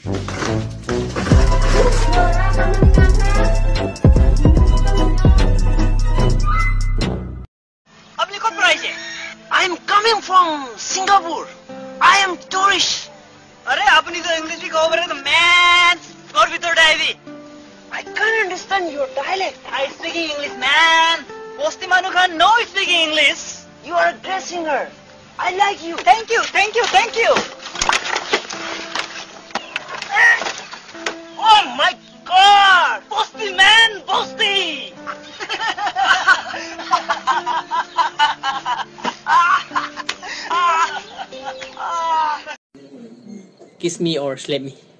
I am coming from Singapore. I am tourist. अरे अपनी तो इंग्लिश भी कहो बरे तो man और भी तो डायवी. I can't understand your dialect. I speaking English man. Posti Manu Khan no speaking English. You are a great singer. I like you. Thank you, thank you, thank you. Oh my God! Posti man, Posti. Kiss me or slap me.